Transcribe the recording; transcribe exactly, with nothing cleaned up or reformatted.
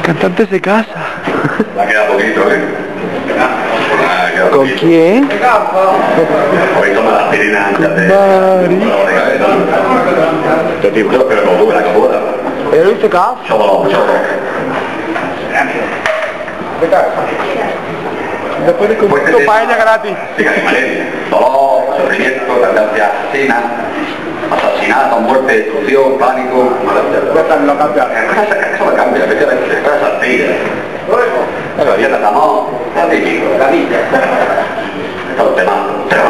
cantante se casa. La queda poquito, ¿eh? Ah, queda ¿Con poquito. quién? Hoy toma la aspirina antes de... Mari. Este tipo, pero no tuve la capuda. ¿Pero se casa? Cholo, cholo. Después de comer tu paella gratis. Siga, Malén. Dolor, sufrimiento, tendencia asesina, asesinato, muerte, destrucción, pánico, Cosas no cambian. eso lo cambia, efectivamente, cosas artigas. La dieta de amor, la típico, la villa. Esto es un tema.